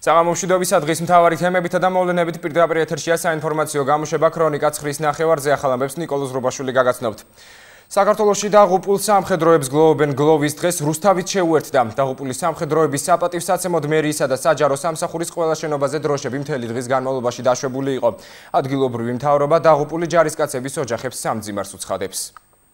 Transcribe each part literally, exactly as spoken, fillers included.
საღამომშვიდობის დღის მთავარი თემებითა და მოვლენებით პირდაპირ ეთერშია საინფორმაციო გამოშვება ქრონიკა ცხრის ნახევარზე ახალამებს ნიკოლოზ რობაშვილი გაგაცნობთ. საქართველოში დაღუპულ სამხედროებს გლოვობენ გლოვის დღეს რუსთავით შეუერთდა. დაღუპული სამხედროების საპატივსაცემოდ მერიისა და საჯარო სამსახურის ყველა შენობაზე დროშები მთელი დღის განმავლობაში დაშვებული იყო. ადგილობრივი მთავრობა დაღუპული ჯარისკაცების ოჯახებს სამძიმარს უცხადებს.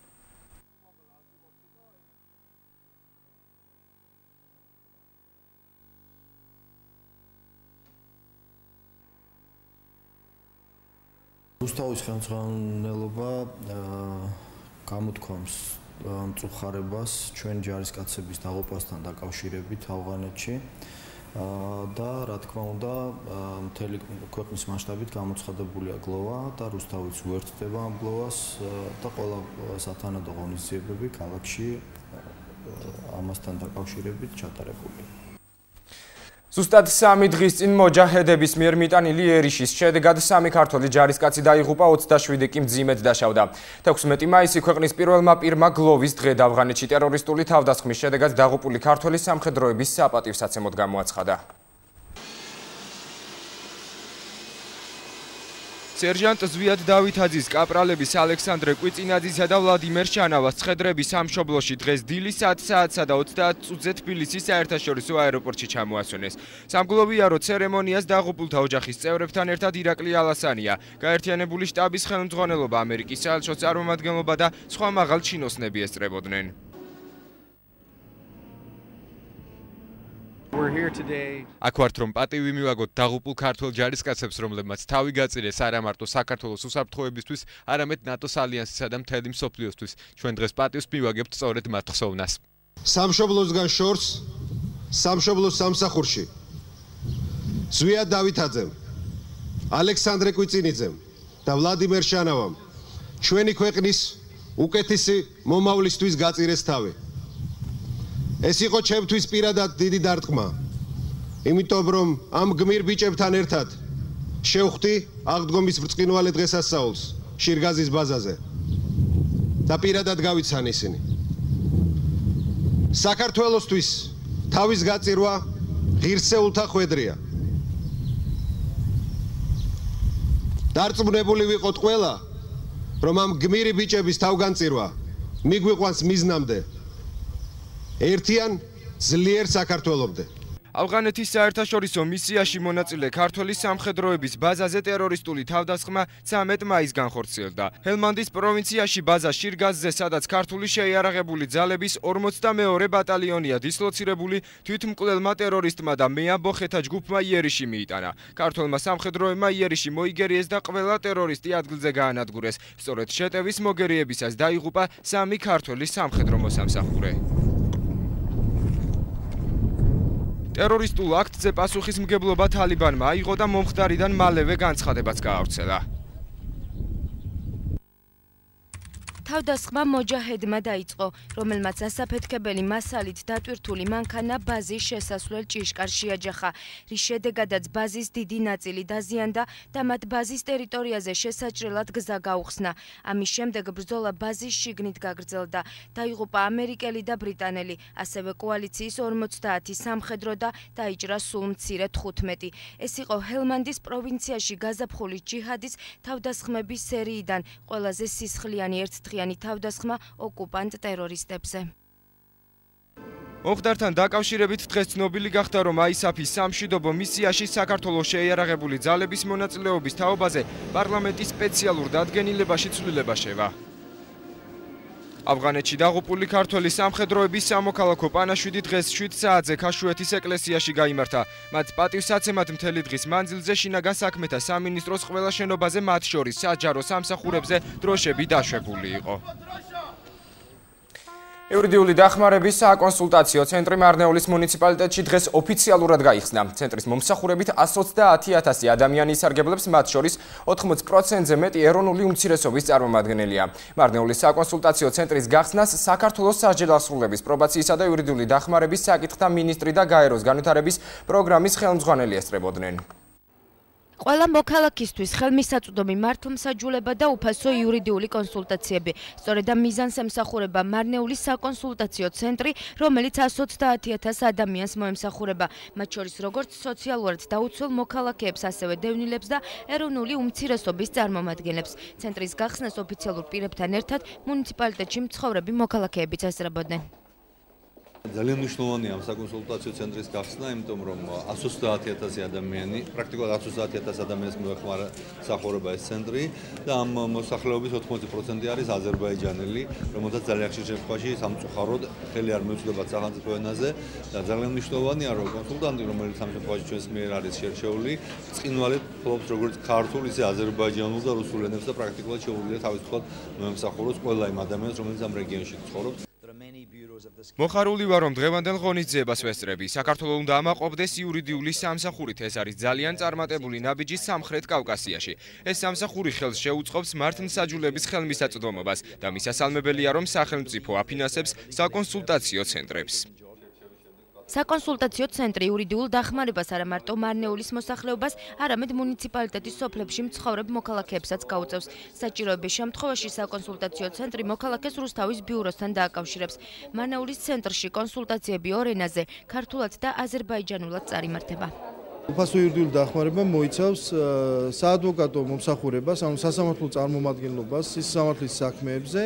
რუსთავის ხელმძღვანელობა გამოთქვამს მწუხარებას ჩვენი ჯარისკაცების დაღუპვასთან დაკავშირებით ავღანეთში და რა თქმა უნდა მთელი ქვეყნის მასშტაბით გამოცხადებულია გლოვა და რუსთავიც უერთდება ამ გლოვას და ყველა სათანადო ღონისძიებები ქალაქში ამასთან დაკავშირებით ჩატარებულია. ზუსტად სამი დღის წინ მოჯაჰედების მიერ მიტანილი ერიშის შედეგად სამი ქართველი ჯარისკაცი დაიღუპა, ოცდაშვიდი კი მძიმედ დაშავდა. თექვსმეტი მაისი ქვეყნის პირველმა პირმა გლოვის დღედ ავღანეთში ტერორისტული თავდასხმის შედეგად დაღუპული ქართველი სამხედროების საპატივსაცემოდ გამოაცხადა. სერჟანტ ზვიად დავითაძის, კაპრალების ალექსანდრე კვიწინაძისა და ვლადიმერ შანავას ცხედრების სამშობლოში დღეს დილის ათ საათსა და ოცდაათ წუთზე თბილისის საერთაშორისო აეროპორტში ჩამოასვენეს. სამგლოვიარო ცერემონიას დაღუპულთა ოჯახის წევრებთან ერთად ირაკლი ალასანია, გაერთიანებული შტაბის ხელმძღვანელობა, ამერიკის საელჩო წარმომადგენლობა და სხვა მაღალ ჩინოსნები ესწრებოდნენ. აქ ვართ, რომ პატივი მივაგოთ დაღუპულ ქართველ ჯარისკაცებს, რომლებმაც თავი გაწირეს არა მარტო საქართველოს უსაფრთხოებისთვის, არამედ ნატოს ალიანსისა და მთელი მსოფლიოსთვის. ჩვენ დღეს პატივს მივაგებთ სწორედ მათ ხსოვნას. სამშობლოსგან შორს, სამშობლოს სამსახურში ზვიად დავითაძემ, ალექსანდრე კვიწინიძემ და ვლადიმერ შანავამ ჩვენი ქვეყნის უკეთესი მომავლისთვის გაწირეს თავი. ეს იყო ჩემთვის პირადად დიდი დარტყმა, იმიტომ რომ ამ გმირ ბიჭებთან ერთად შევხვდი აღდგომის ბრწყინვალე დღესასწაულს შირგაზის ბაზაზე და პირადად გავიცან ისინი. საქართველოსთვის თავის გაწირვა ღირსეულთა ხვედრია. დარწმუნებული ვიყოთ ყველა, რომ ამ გმირი ბიჭების თავგანწირვა მიგვიყვანს მიზნამდე. ერთიან ძლიერ საქართველომდე. ავღანეთის საერთაშორისო მისიაში მონაწილე ქართველი სამხედროების ბაზაზე ტერორისტული თავდასხმა ცამეტ მაისს განხორციელდა. ჰელმანდის პროვინციაში ბაზა შირგაზზე, სადაც ქართული შეიარაღებული ძალების ორმოცდამეორე ბატალიონია დისლოცირებული, თვითმკვლელმა ტერორისტმა და მეამბოხეთა ჯგუფმა იერიში მიიტანა. ქართველმა სამხედროებმა იერიში მოიგერიეს და ყველა ტერორისტი ადგილზე გაანადგურეს. სწორედ შეტევის მოგერიებისას დაიღუპა სამი ქართველი სამხედრო მოსამსახურე. ტერორისტულ აქტზე პასუხისმგებლობა თალიბანმა აიღო და მომხდარიდან მალევე განცხადებაც გაავრცელა. თავდასხმა მოჯაჰედმა დაიწყო, რომელმაც ასაფეთქებელი მასალით დატვირთული მანქანა ბაზის შესასვლელ ჭიშკარში აჯახა, რის შედეგადაც ბაზის დიდი ნაწილი დაზიანდა და მათ ბაზის ტერიტორიაზე შესაჭრელად გზა გაუხსნა. ამის შემდეგ ბრძოლა ბაზის შიგნით გაგრძელდა. დაიღუპა ამერიკელი და ბრიტანელი, ასევე კოალიციის ორმოცდაათი სამხედრო და დაიჭრა სულ მცირე თხუთმეტი. ეს იყო ჰელმანდის პროვინციაში გაზაფხული ჯიჰადის თავდასხმების სერიიდან ყველაზე სისხლიანი ერთდღიანი თავდასხმა ოკუპანტ ტერორისტებზე. მომხდართან დაკავშირებით დღეს ცნობილი გახდა, რომ აისაფის სამშვიდობო მისიაში საქართველოს შეიარაღებული ძალების მონაწილეობის თაობაზე პარლამენტის სპეციალურ დადგენილებაში ცვლილება შევა. ავღანეთში დაღუპული ქართველი სამხედროების სამოქალაქო პანაშვიდი დღეს შვიდ საათზე ქაშუეთის ეკლესიაში გაიმართა. მათ პატივსაცემად მთელი დღის მანძილზე შინაგან საქმეთა სამინისტროს ყველა შენობაზე, მათ შორის საჯარო სამსახურებზე დროშები დაშვებული იყო. იურიდიული დახმარების საკონსულტაციო ცენტრი მარნეულის მუნიციპალიტეტში დღეს ოფიციალურად გაიხსნა. ცენტრის მომსახურებით ასს ოცდაათი ათასი ადამიანი ისარგებლებს, მათ შორის ოთხმოცდ პროცენტზე მეტი ეროვნული უმცირესობის წარმომადგენელია. მარნეულის საკონსულტაციო ცენტრის გახსნას საქართველოს სასჯელ ასრულების, პრობაციისა და იურიდიული დახმარების საკითხთა მინისტრი და გაეროს განვითარების პროგრამის ხელმძღვანელი ესწრებოდნენ. ყველა მოქალაქისთვის ხელმისაწვდომი მართლმსაჯულება და უფასო იურიდიული კონსულტაციები. სწორედ ამ მიზანს ემსახურება მარნეულის საკონსულტაციო ცენტრი, რომელიც ას ოცდაათი ათას ადამიანს მოემსახურება. მათ შორის როგორც სოციალურად დაუცველ მოქალაქეებს, ასევე დევნილებს და ეროვნული უმცირესობის წარმომადგენლებს. ცენტრის გახსნას ოფიციალურ პირებთან ერთად მუნიციპალიტეტში მცხოვრები მოქალაქეებიც ესწრებოდნენ. ძალიან მნიშვნელოვანია ამ საკონსულტაციო ცენტრის გახსნა, იმიტომ რომ ას ოცდაათი ათასი ადამიანი, პრაქტიკულად ას ოცდაათი ათას ადამიანს მოეხმარება ეს ცენტრი და ამ მოსახლეობის ოთხმოცი პროცენტი არის აზერბაიჯანელი, რომელთაც ძალიან ხშირ შემთხვევაში სამწუხაროდ ხელი არ მიუწვდათ სახელმწიფო ენაზე და ძალიან მნიშვნელოვანია, რომ კონსულტანტი, რომელიც ამ შემთხვევაში ჩვენს მიერ არის შერჩეული, ბრწყინვალედ ფლობს როგორც ქართულ, ისე აზერბაიჯანულ და რუსულ ენებს და პრაქტიკულად შეუძლია თავისუფლად მოემსახუროს ყველა იმ ადამიანს, რომელიც ამ რეგიონში ცხოვრობს. მოხარული ვარ, რომ დღევანდელ ღონისძიებას ვესწრები. საქართველოს უნდა ამაყობდეს იურიდიული სამსახურით. ეს არის ძალიან წარმატებული ნაბიჯი სამხრეთ კავკასიაში. ეს სამსახური ხელს შეუწყობს მართლმსაჯულების ხელმისაწვდომობას და მისასალმებელია, რომ სახელმწიფო აფინანსებს საკონსულტაციო ცენტრებს. საკონსულტაციო ცენტრი იურიდიულ დახმარებას არა მარტო მარნეულის მოსახლეობას, არამედ მუნიციპალიტეტის სოფლებში მცხოვრებ მოქალაქეებსაც გაუწევს. საჭიროების შემთხვევაში საკონსულტაციო ცენტრი მოქალაქეს რუსთავის ბიუროსთან დააკავშირებს. მარნეულის ცენტრში კონსულტაციები ორ ენაზე, ქართულად და აზერბაიჯანულად წარიმართება. უფასო იურიდიული დახმარება მოიცავს საადვოკატო მომსახურებას, ანუ სასამართლო წარმომადგენლობას სისამართლის საქმეებზე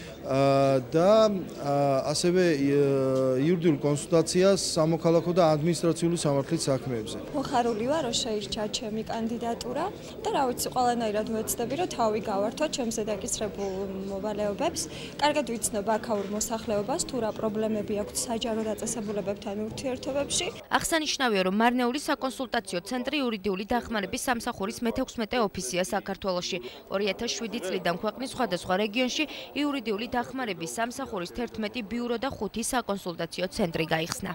და ასევე იურიდიულ კონსულტაციას სამოქალაქო და ადმინისტრაციული სამართლის საქმეებზე. მოხარული ვარ, რომ შეირჩა ჩემი კანდიდატურა და რა ვიცი, ყველანაირად ვეცდები, რომ თავი გავართვა ჩემზე დაკისრებულ მოვალეობებს. კარგად ვიცნობ აქაურ მოსახლეობას, თუ რა პრობლემები აქვთ საჯარო დაწესებულებებთან ურთიერთობებში. აღსანიშნავია, რომ მარნეულის საკონსულტაციო ცენტრი იურიდიული დახმარების სამსახურის მეთექვსმეტე ოფისია საქართველოში. ორი ათას შვიდი წლიდან ქვეყნის სხვადასხვა რეგიონში იურიდიული დახმარების სამსახურის თერთმეტი ბიურო და ხუთი საკონსულტაციო ცენტრი გაიხსნა.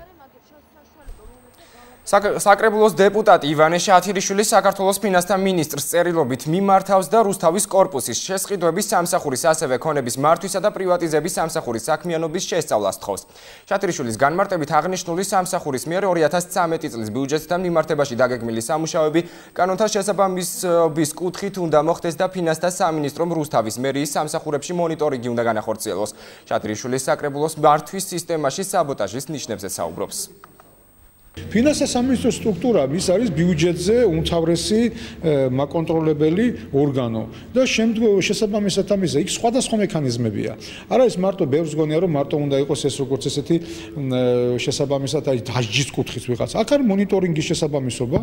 საკრებულოს დეპუტატი ივანე შათირიშვილი საქართველოს ფინანსთა მინისტრს წერილობით მიმართავს და რუსთავის კორპუსის შესყიდვების სამსახურის, ასევე ქონების მართვისა და პრივატიზების სამსახურის საქმიანობის შესწავლას თხოვს. შათირიშვილის განმარტებით აღნიშნული სამსახურის მიერ ორი ათას ცხრამეტი წლის ბიუჯეტთან მიმართებაში დაგეგმილი სამუშაოები კანონთან შესაბამისობის კუთხით უნდა მოხდეს და ფინანსთა სამინისტრომ რუსთავის მერიის სამსახურებში მონიტორინგი უნდა განახორციელოს. შათირიშვილის საკრებულოს მართვის სისტემაში საბოტაჟის ნიშნებზე საუბრობს. ფინანსთა სამინისტროს სტრუქტურა ის არის ბიუჯეტზე უმთავრესი მაკონტროლებელი ორგანო და შემდგომ შესაბამისად ამისა იქ სხვადასხვა მექანიზმებია. არა ეს მარტო ბევრს გონია რომ მარტო უნდა იყოს ეს როგორც ესეთი შესაბამისად აი დასჯის კუთხით ვიღაც. აქ არის მონიტორინგის შესაბამისობა.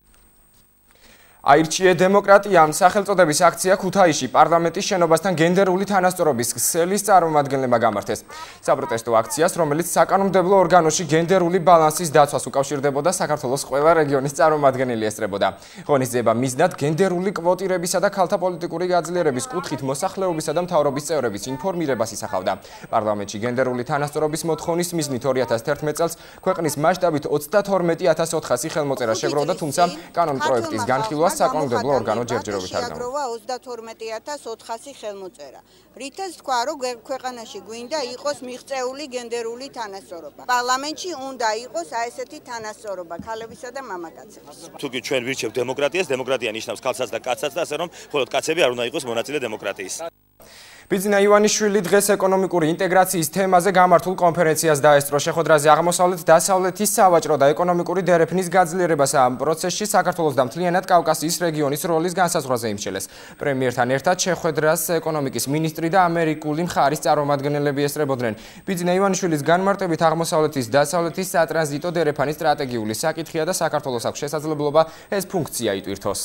აირჩიე დემოკრატიამ სახელწოდების აქცია ქუთაისში პარლამენტის შენობასთან გენდერული თანასწორობის ქსელის წარმომადგენლებმა გამართეს. საპროტესტო აქციას, რომელიც საკანონმდებლო ორგანოში გენდერული ბალანსის დაცვას უკავშირდებოდა, საქართველოს ყველა რეგიონის წარმომადგენელი ესწრებოდა. ღონისძიება მიზნად გენდერული კვოტირებისა და ქალთა პოლიტიკური გაძლიერების კუთხით მოსახლეობისა და მთავრობის წევრების ინფორმირებას ისახავდა. პარლამენტში გენდერული თანასწორობის მოთხოვნის მიზნით ორი ათას თერთმეტ წელს ქვეყნის მასშტაბით ოცდათორმეტი ათას ოთხასი ხელმოწერა შეგროვდა, თუმცა კანონპროექტის განხილვა საკანონმდებლო ორგანო ჯერჯერობით არ გამოვიდა. ოცდათორმეტი ათას ოთხასი ხელმოწერა. რითაც თქვა, რომ ქვეყანაში გვინდა იყოს მიღწეული გენდერული თანასწორობა. პარლამენტში უნდა იყოს აი ესეთი თანასწორობა ქალებისა და მამაკაცების. თუკი ჩვენ ვირჩევთ დემოკრატიას, დემოკრატია ნიშნავს ქალსაც და კაცსაც და ასე რომ მხოლოდ კაცები არ უნდა იყოს მონაწილე დემოკრატიის. ბიძინა ივანიშვილი დღეს ეკონომიკური ინტეგრაციის თემაზე გამართულ კონფერენციას დაესწრო. შეხვედრაზე აღმოსავლეთ-დასავლეთის სავაჭრო და ეკონომიკური დერეფნის გაძლიერებას ამ პროცესში საქართველოს და მთლიანად კავკასიის რეგიონის როლის განსაზღვრაზე იმსჯელეს. პრემიერთან ერთად შეხვედრას ეკონომიკის მინისტრი და ამერიკული მხარის წარმომადგენლები ესწრებოდნენ. ბიძინა ივანიშვილის განმარტებით აღმოსავლეთის დასავლეთის სატრანზიტო დერეფნის სტრატეგიული საკითხია და საქართველოს აქვს შესაძლებლობა ეს ფუნქცია იტვირთოს.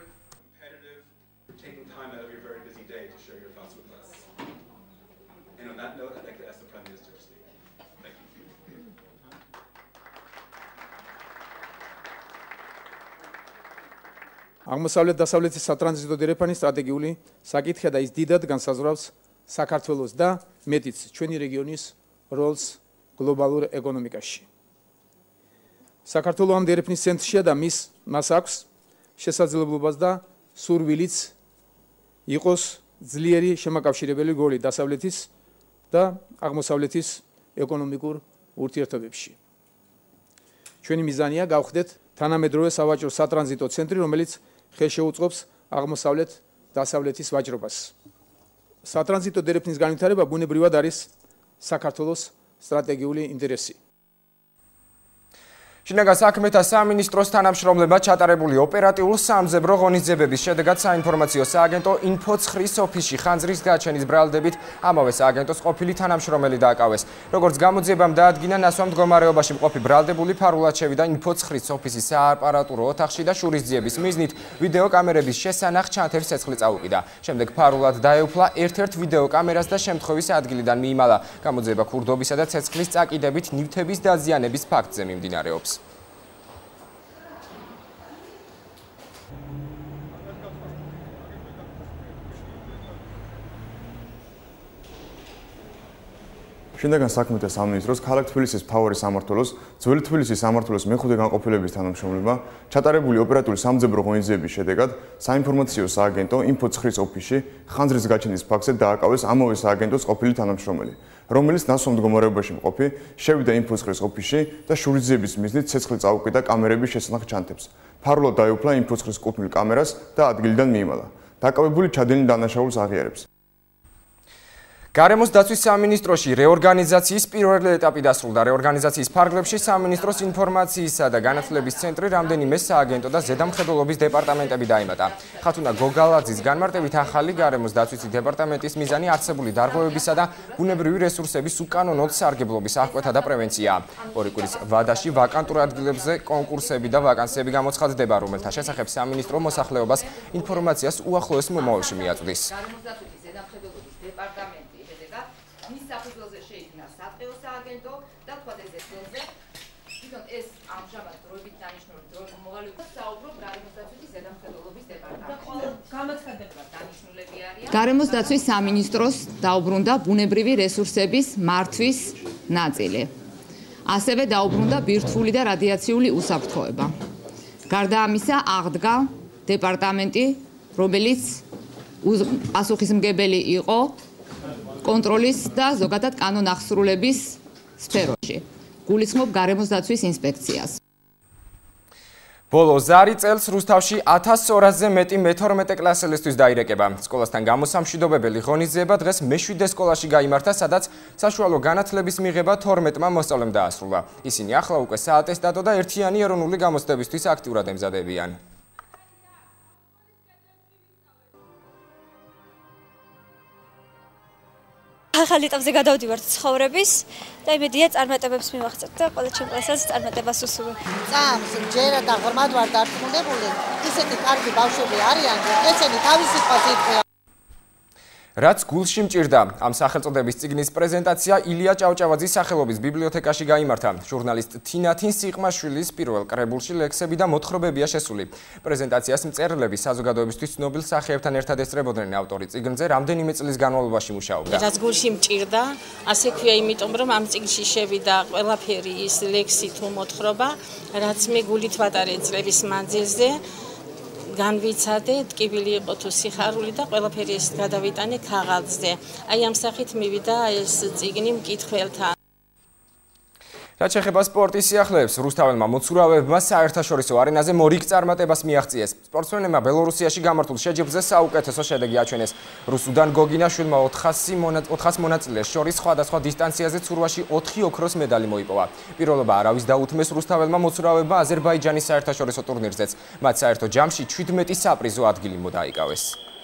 აღმოსავლეთ-დასავლეთის სატრანზიტო დერეფნის სტრატეგიული საკითხია და ის დიდად განსაზღვრავს საქართველოს და მეტიც ჩვენი რეგიონის როლს გლობალურ ეკონომიკაში. საქართველოს ამ დერეფნის ცენტრშია და მის მას აქვს შესაძლებლობას და სურვილიც იყოს ძლიერი შემაკავშირებელი როლი დასავლეთის და აღმოსავლეთის ეკონომიკურ ურთიერთობებში. ჩვენი მიზანია გავხდეთ თანამედროვე სავაჭრო სატრანზიტო ცენტრი, რომელიც ხე შეუწყობს აღმოსავლეთ დასავლეთის ვაჭრობას. სატრანზიტო დერეფნის განვითარება ბუნებრივად არის საქართველოს სტრატეგიული ინტერესი. შინაგან საქმეთა სამინისტროს თანამშრომლებმა ჩატარებული ოპერატიულ სამძებრო ღონისძიებების შედეგად საინფორმაციო სააგენტო ინფო ცხრის ოფისში ხანძრის გაჩენის ბრალდებით ამავე სააგენტოს ყოფილი თანამშრომელი დააკავეს. როგორც გამოძიებამ დაადგინა, ნასვამ მდგომარეობაში მყოფი ბრალდებული ფარულად შევიდა ინფო ცხრის ოფისის სააპარატურო ოთახში და შურისძიების მიზნით ვიდეო კამერების შესანახ ჩანთებს ცეცხლი წაუკიდა. შემდეგ ფარულად დაეუფლა ერთ-ერთ ვიდეო კამერას და შემთხვევის ადგილიდან მიიმალა. გამოძიება ქურდობისა და ცეცხლის წაკიდებით ნივთების დაზიანების ფაქტზე მიმდინარეობს. შინაგან საქმეთა სამინისტროს ქალაქ თბილისის მთავარი სამმართველოს, ძველი თბილისის სამმართველოს მეხუთე განყოფილების თანამშრომლებმა ჩატარებული ოპერატიული სამძებრო ღონისძიების შედეგად საინფორმაციო სააგენტო ინფო ცხრის ოფისში ხანძრის გაჩენის ფაქტზე დააკავეს ამავე სააგენტოს ყოფილი თანამშრომელი, რომელიც ნასვამ მდგომარეობაში მყოფი შევიდა ინფო ცხრის ოფისში და შურისძიების მიზნით ცეცხლი წაუკიდა კამერების შესანახ ჩანთებს. ფარულად დაეუფლა ინფო ცხრის კუთვნილ კამერას და ადგილიდან მიიმალა. დაკავებული ჩადენილ დანაშაულს აღიარებს. გარემოს დაცვის სამინისტროში რეორგანიზაციის პირველი ეტაპი დასრულდა. რეორგანიზაციის ფარგლებში სამინისტროს ინფორმაციისა და განათლების ცენტრი, რამდენიმე სააგენტო და ზედამხედველობის დეპარტამენტები დაემატა. ხათუნა გოგალაძის განმარტებით ახალი გარემოს დაცვის დეპარტამენტის მიზანი არსებული დარღვევებისა და ბუნებრივი რესურსების უკანონოდ სარგებლობის აღკვეთა და პრევენციაა. ორი კვირის ვადაში ვაკანტურ ადგილებზე კონკურსები და ვაკანსიები გამოცხადდება, რომელთა შესახებ სამინისტრო მოსახლეობას ინფორმაციას უახლოეს მომავალში მიაწვდის. მის საფუძველზე შეიქმნა სატყეო სააგენტო და თვალეზე ძელზე თვითონ ეს ამჟამად დროებით დანიშნული დროებით მოვალეობა საუბრობ გარემოს დაცვის ზედამხედველობის დეპარტამენტში. გამოცხადება დანიშნულები არიან. გარემოს დაცვის სამინისტროს დაუბრუნდა ბუნებრივი რესურსების მართვის ნაწილი. ასევე დაუბრუნდა ბირთვული და რადიაციული უსაფრთხოება. გარდა ამისა აღდგა დეპარტამენტი, რომელიც პასუხისმგებელი იყო კონტროლის და ზოგადად კანონახსრულების სფეროში. გულისხმობ გარემოს დაცვის ინსპექციას. ბოლო ზარი წელს რუსთავში ათას ორასზე მეტი მეთორმეტე კლასელისთვის დაირეკება. სკოლასთან გამოსამშვიდობებელი ღონისძიება დღეს მეშვიდე სკოლაში გაიმართა, სადაც საშუალო განათლების მიღება თორმეტმა მოსწავლემ დაასრულა. ისინი ახლა უკვე საატესტატო და ერთიანი ეროვნული გამოცდებისთვის აქტიურად ემზადებიან. ახალ ეტაპზე გადავდივართ ცხოვრების და იმედია წარმატებებს მივაღწევ და ყველა ჩემ კლასას წარმატებას უსურვებ. წამს ჯერა და ღრმად ვარ დარწმუნებული, ისეთი კარგი ბავშვები არიან, ესენი თავის სიტყვას იტყვიან. რაც გულში მჭირდა. ამ სახელწოდების წიგნის პრეზენტაცია ილია ჭავჭავაძის სახელობის ბიბლიოთეკაში გაიმართა. ჟურნალისტ თინათინ სიყმაშვილის პირველ კრებულში ლექსები და მოთხრობებია შესული. პრეზენტაციას მწერლები საზოგადოებისთვის ცნობილ სახეებთან ერთად ესწრებოდნენ. ავტორი წიგნზე რამდენიმე წლის განმავლობაში მუშაობდა. რაც გულში მჭირდა, ასე ქვია, იმიტომ რომ ამ წიგნში შევიდა ყველაფერი ის ლექსი თუ მოთხრობა, რაც მე გულით ვატარე წლების მანძილზე. განვიცადე, ტკივილი იყო თუ სიხარული და ყველაფერი ეს გადავიტანე ქაღალდზე. აი ამ სახით მივიდა ეს წიგნი მკითხველთან. რაც შეეხება სპორტის სიახლეებს, რუსთაველმა მოცურავეებმა საერთაშორისო არენაზე მორიგ წარმატებას მიაღწიეს. სპორტსმენებმა ბელორუსიაში გამართულ შეჯიბრზე საუკეთესო შედეგი აჩვენეს. რუსუდან გოგინაშვილმა ოთხას მონაწილეს შორის სხვადასხვა დისტანციაზე ცურვაში ოთხი ოქროს მედალი მოიპოვა. პირველობა არავის დაუთმეს რუსთაველმა მოცურავეებმა აზერბაიჯანის საერთაშორისო ტურნირზეც. მათ საერთო ჯამში შვიდმეტი საპრიზო ადგილი მოდაიკავეს.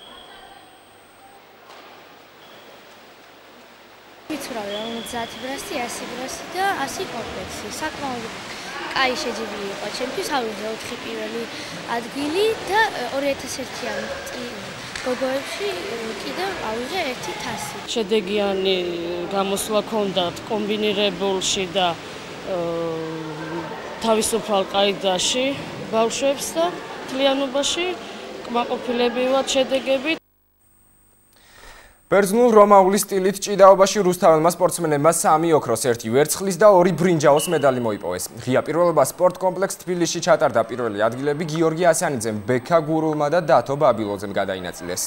ვიცურავი ორმოცდაათ ბრასი, ასი ბრასი და ასი კომპლექსი. საკმაოდ კაი შეჯიბრი იყო ჩემთვის, ავიღე ოთხი პირველი ადგილი და ორი ათას ერთიანი გოგოებში კიდევ ავიღე ერთი თასი. შედეგიანი გამოსვლა ჰქონდათ კომბინირებულში და თავისუფალ ყაიდაში ბავშვებს და მთლიანობაში კმაყოფილები ვართ შედეგებით. ბერძნულ რომაული სტილით ჭიდაობაში რუსთაველმა სპორტსმენებმა სამი ოქროს, ერთი ვერცხლის და ორი ბრინჯაოს მედალი მოიპოვეს. ღია პირველობა სპორტ კომპლექს თბილისში ჩატარდა. პირველი ადგილები გიორგი ასანიძემ, ბექა გურულმა და დათო ბაბილოძემ გადაინაწილეს.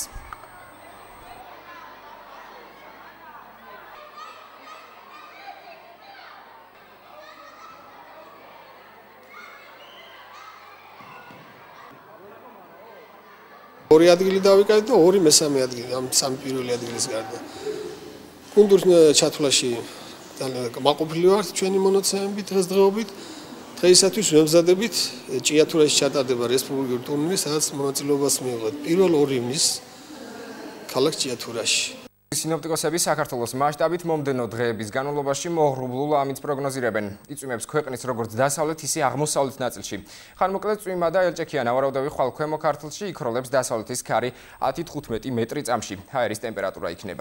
ორი ადგილი დავიკარეთ და ორი მესამე ადგილი ამ სამი პირველი ადგილის გარდა. კუნდურის ჩათვლაში ძალიან მაყოფილი ვართ ჩვენი მონაცემებით დღესდღეობით. დღეისათვის ვემზადებით ჭიათურაში ჩატარდება რესპუბლიკური ტურნირი, სადაც მონაწილეობას მიიღოთ პირველ ორ ივნის ქალაქ ჭიათურაში. სინოპტიკოსები საქართველოს მასშტაბით მომდენო დღეების განმავლობაში მოღრუბლულ ამინდს პროგნოზირებენ. იწვიმებს ქვეყნის როგორც დასავლეთ, ისე აღმოსავლეთ ნაწილში. ხანმოკლე წვიმა და ელჭექიან ავარაუდები ხვალ ქვემო ქართლში, იქროლებს დასავლეთის ქარი ათი თხუთმეტი მეტრი წამში. ჰაერის ტემპერატურა იქნება.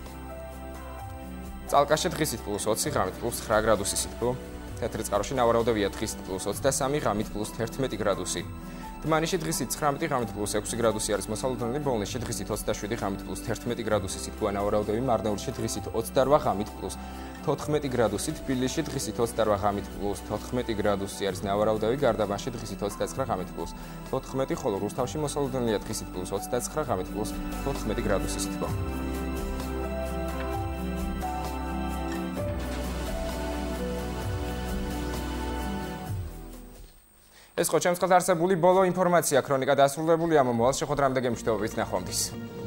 წალკაში დღისით პლუს ოცი, ღამით პლუს ცხრა გრადუსი სითბო. თეთრიწყაროში ნავარაუდებია დღისით პლუს ოცდასამი, ღამით პლუს თერთმეტი გრადუსი. დმანისში დღისით ცხრამეტი, ღამით პლუს ექვსი გრადუსი არის მოსალოდნელი, ბოლნისში დღისით ოცდაშვიდი, ღამით პლუს თერთმეტი გრადუსი სითბოა ნავარაუდები, მარნეულში დღისით ოცდარვა, ღამით პლუს თოთხმეტი გრადუსი, თბილისში დღისით ოცდარვა, ღამით პლუს თოთხმეტი გრადუსი არის ნავარაუდები, გარდაბანში დღისით ოცდაცხრა, ღამით პლუს თოთხმეტი, ხოლო რუსთავში მოსალოდნელია დღისით პლუს ოცდაცხრა, ღამით პლუს თოთხმეტი გრადუსი სითბო. ეს ხო ჩემს ხელთ არსებული ბოლო ინფორმაცია, ქრონიკა დასრულებულია, მომავალ შეხვედრამდე გემშვიდობებით, ნახვამდის.